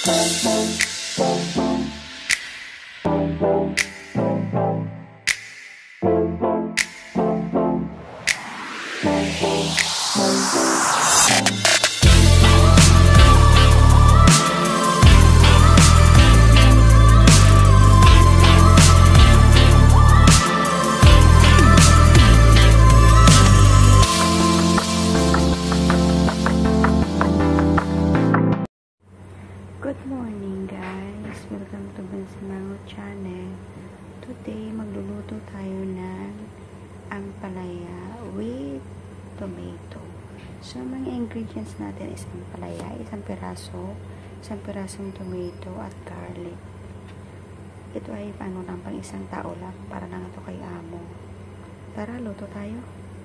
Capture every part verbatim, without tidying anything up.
Good morning guys! Welcome to Ginisang channel. Today magluluto tayo ng ampalaya with tomato. So mga ingredients natin is ampalaya, isang piraso, isang pirasong tomato at garlic. Ito ay paano lang pang isang tao lang para lang ito kay amo. Tara, luto tayo.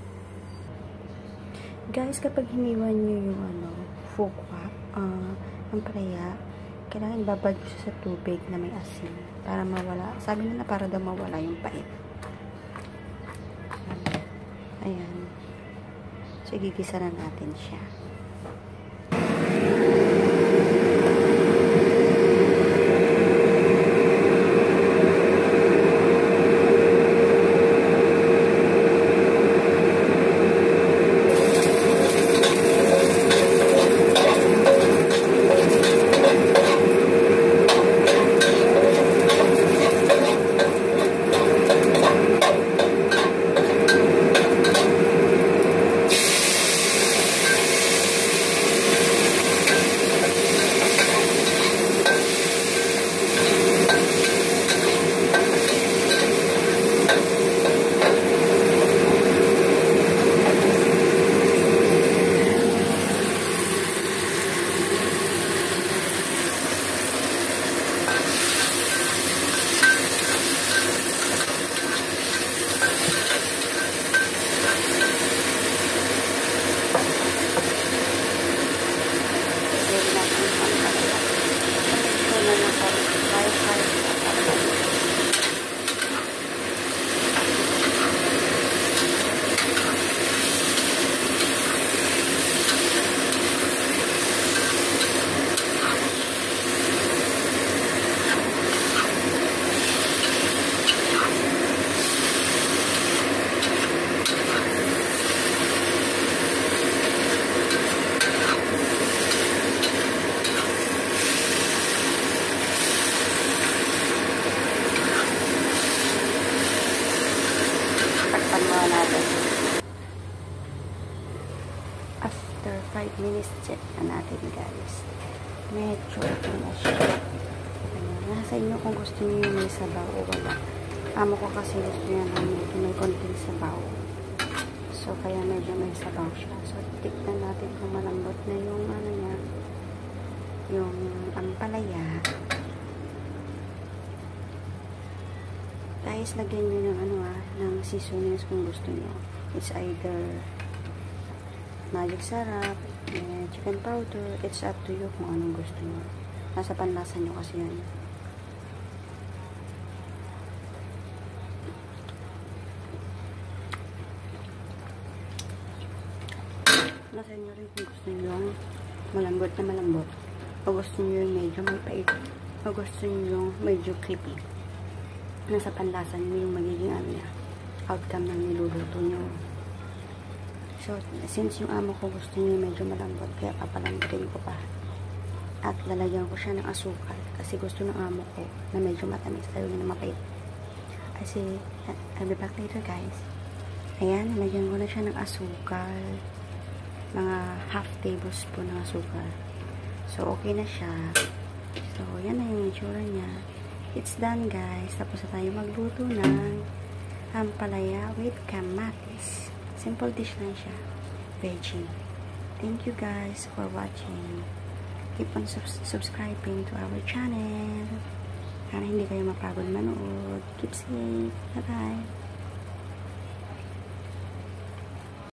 Guys, kapag hiniwan nyo yung ano, fukwa, uh, ampalaya, kailangan babad nyo sa tubig na may asin para mawala. Sabi nila para daw mawala yung pait. Ayan. So, igigisa na natin siya. After five minutes, check na natin guys. Medyo ito na siya. Ayan. Nasa inyo kung gusto niyo yung may sabaw o wala. Amo ko kasi gusto niya na medyo may konting sabaw. So, kaya medyo may sabaw siya. So, tikman natin kung malambot na yung ano niya. Yung ampalaya. Guys, lagyan nyo ng ano ah, ng seasonings kung gusto niyo. It's either magic sarap, eh, chicken powder, it's up to you kung anong gusto nyo. Nasa panlasa nyo kasi yan. Nasa nyo rin kung gusto nyo yung malambot na malambot. O gusto nyo yung medyo may pait. O gusto nyo yung medyo creepy. Nasa panlasa nyo yung magiging ano niya, outcome ng niluluto nyo. So, since yung amo ko gusto niya medyo malambot, kaya papalambutin ko pa. At lalagyan ko siya ng asukal. Kasi gusto ng amo ko na medyo matamis. Ayaw niya na mapait. Kasi, I'll be back later guys. Ayan, lalagyan ko na siya ng asukal. Mga half tablespoon ng asukal. So, okay na siya. So, yan na yung itsura niya. It's done guys. Tapos na tayo magluto ng ampalaya with kamatis. Simple dish lang siya. Veggie. Thank you guys for watching. Keep on subs subscribing to our channel. Para hindi kayo mapagod manood. Keep safe. Bye-bye.